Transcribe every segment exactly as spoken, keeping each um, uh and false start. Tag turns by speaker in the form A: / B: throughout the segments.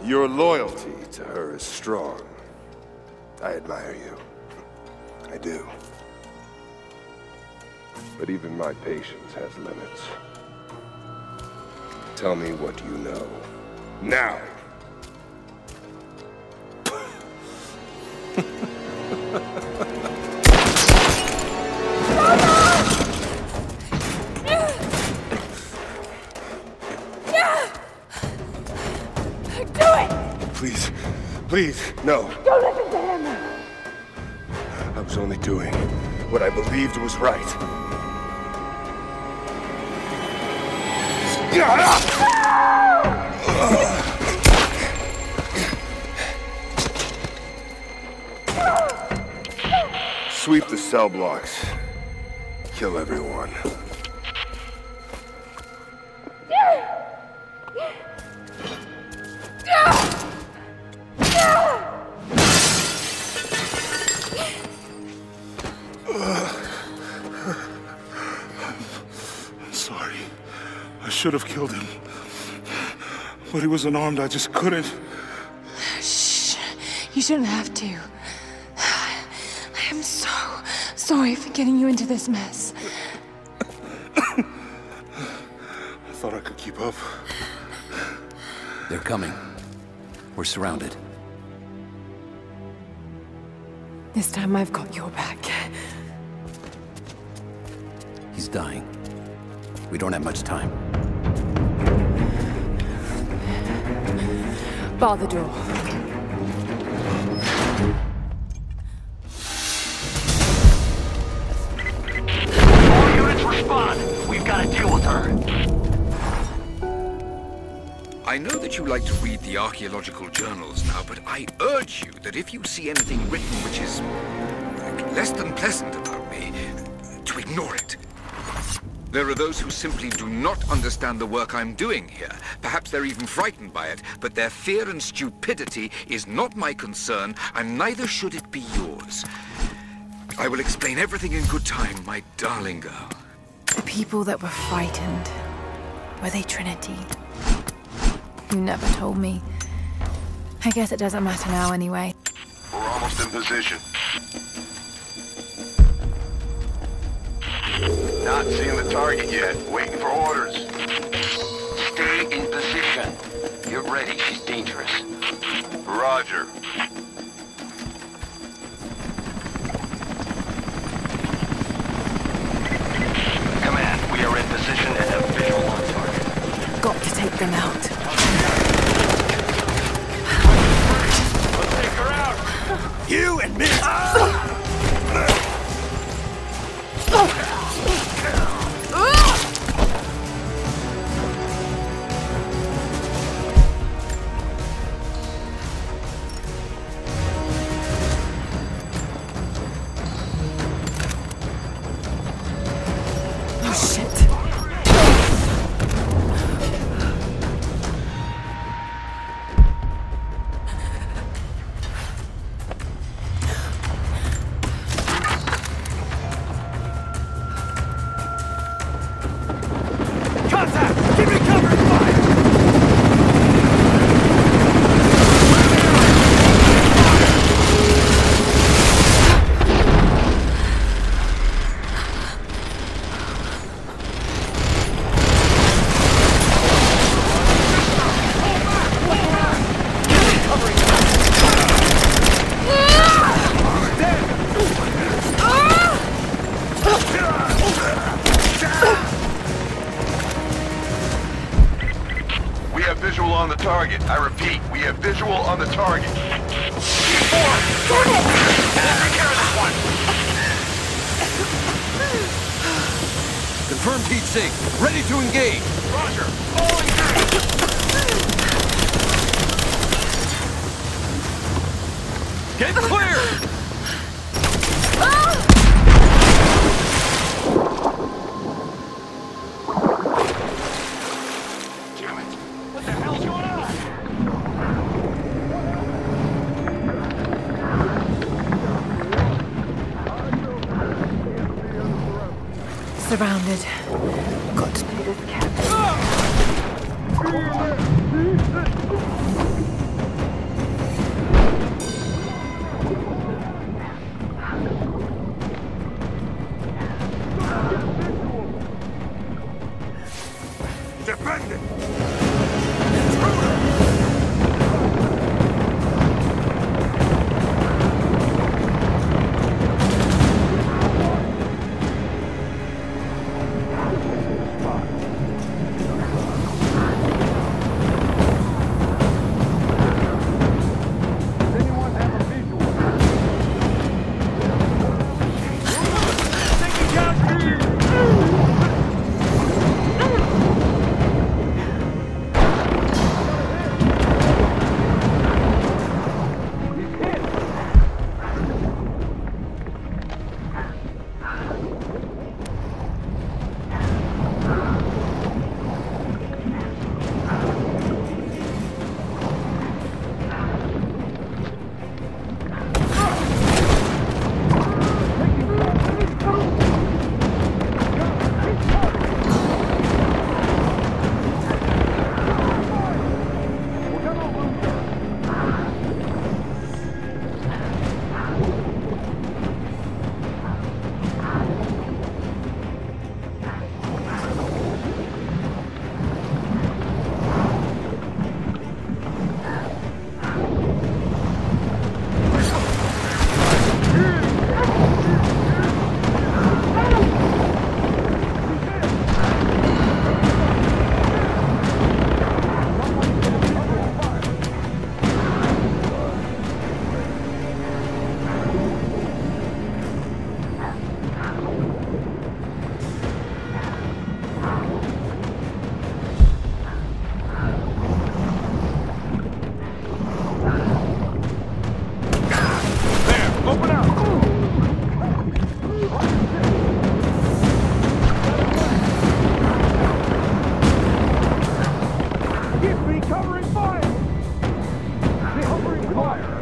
A: Your loyalty to her is strong. I admire you. I do. But even my patience has limits. Tell me what you know. Now! Please, please, no.
B: Don't listen to him!
A: I was only doing what I believed was right. Sweep the cell blocks. Kill everyone.
C: I should have killed him. But he was unarmed, I just couldn't.
B: Shh. You shouldn't have to. I am so sorry for getting you into this mess.
C: I thought I could keep up.
D: They're coming. We're surrounded.
B: This time I've got your back.
D: He's dying. We don't have much time.
B: Bar the door.
E: All units respond. We've got to deal with her.
F: I know that you like to read the archaeological journals now, but I urge you that if you see anything written which is less than pleasant about me, to ignore it. There are those who simply do not understand the work I'm doing here. Perhaps they're even frightened by it, but their fear and stupidity is not my concern, and neither should it be yours. I will explain everything in good time, my darling girl.
B: The people that were frightened, were they Trinity? You never told me. I guess it doesn't matter now anyway.
A: We're almost in position. Not seeing the target yet. Waiting for orders.
E: Stay in position. Get ready, she's dangerous.
A: Roger.
E: Command, we are in position and have visual on target.
B: Got to take them out.
E: Let's take her out!
C: You and me!
A: Visual on the target. I repeat, we have visual on the target.
E: Four! Damn it! Take care of this one!
D: Confirmed heat sink. Ready to engage.
E: Roger. All engaged.
D: Get clear!
B: Surrounded. Got to do this, Cap.
G: Keep me covering fire! Covering fire!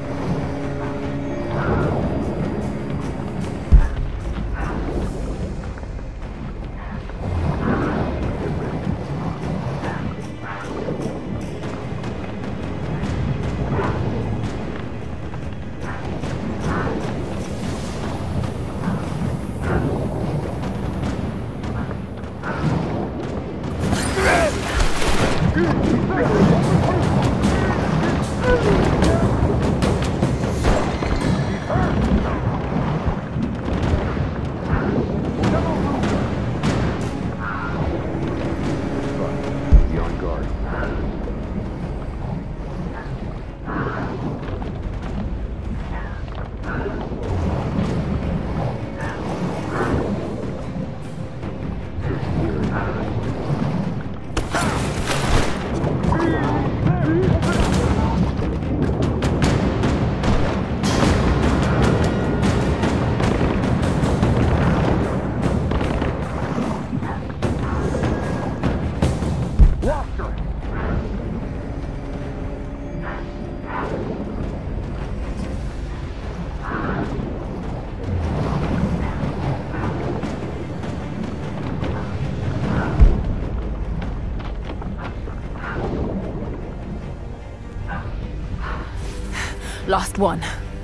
B: Last one.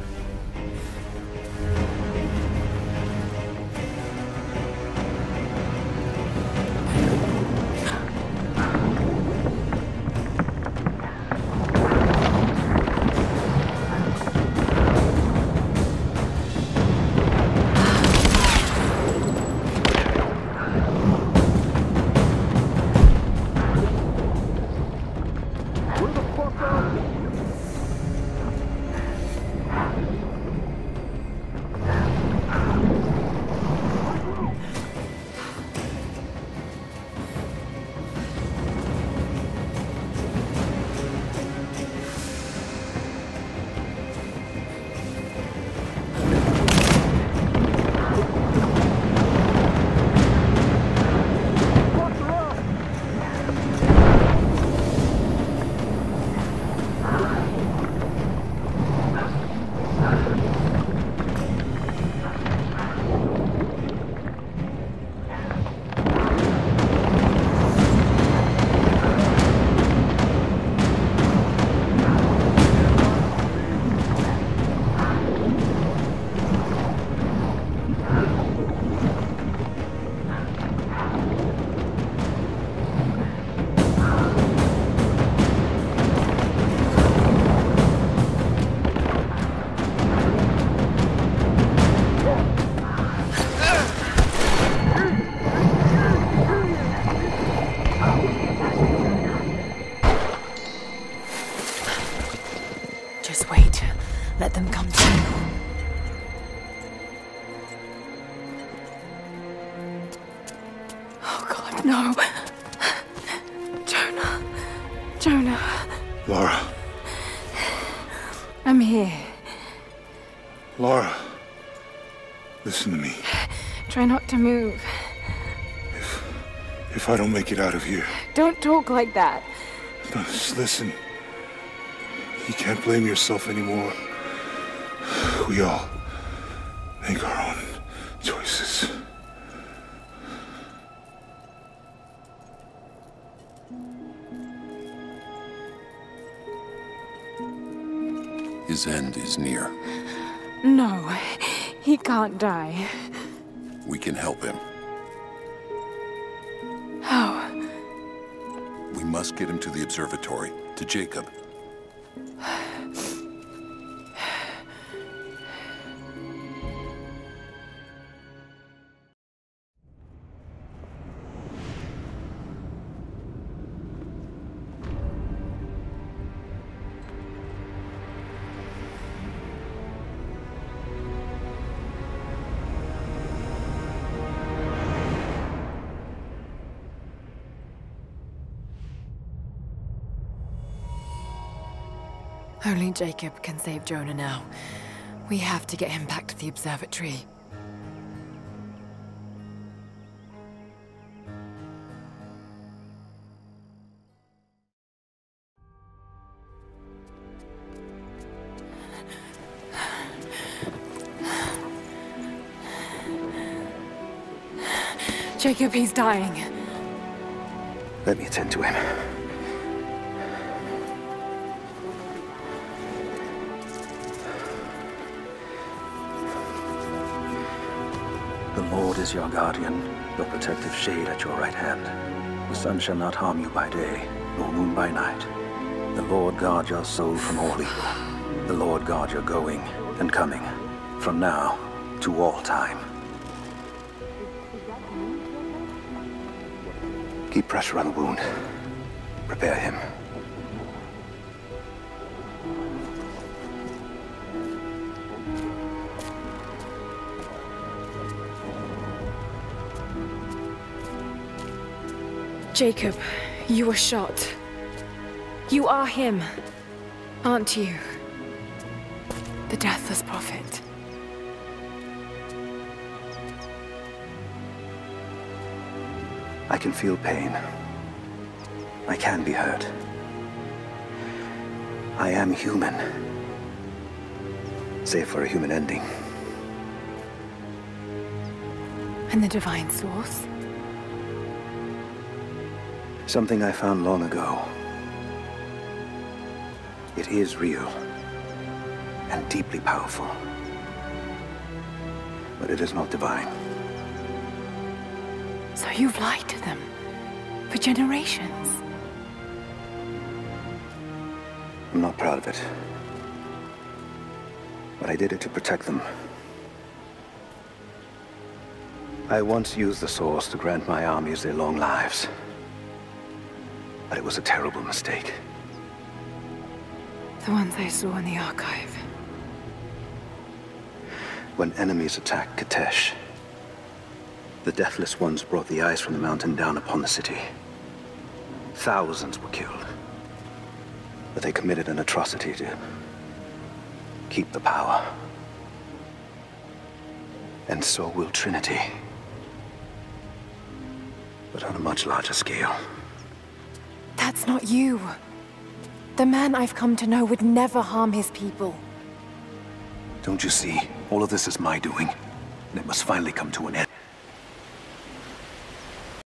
B: Just wait. Let them come to you. Oh God, no. Jonah. Jonah.
C: Lara.
B: I'm here.
C: Lara. Listen to me.
B: Try not to move.
C: If... if I don't make it out of here...
B: Don't talk like that.
C: No, just listen. You can't blame yourself anymore. We all make our own choices.
D: His end is near.
B: No, he can't die.
D: We can help him.
B: How?
D: We must get him to the observatory, to Jacob.
B: Only Jacob can save Jonah now. We have to get him back to the observatory. Jacob, he's dying.
D: Let me attend to him. The Lord is your guardian, your protective shade at your right hand. The sun shall not harm you by day, nor moon by night. The Lord guard your soul from all evil. The Lord guard your going and coming, from now to all time. Keep pressure on the wound. Prepare him.
B: Jacob, you were shot. You are him, aren't you? The Deathless Prophet.
D: I can feel pain. I can be hurt. I am human. Save for a human ending.
B: And the Divine Source?
D: Something I found long ago. It is real. And deeply powerful. But it is not divine.
B: So you've lied to them for generations.
D: I'm not proud of it. But I did it to protect them. I once used the Source to grant my armies their long lives. But it was a terrible mistake.
B: The ones I saw in the archive.
D: When enemies attacked Kitezh, the Deathless Ones brought the ice from the mountain down upon the city. Thousands were killed. But they committed an atrocity to keep the power. And so will Trinity. But on a much larger scale.
B: That's not you. The man I've come to know would never harm his people.
D: Don't you see? All of this is my doing. And it must finally come to an end.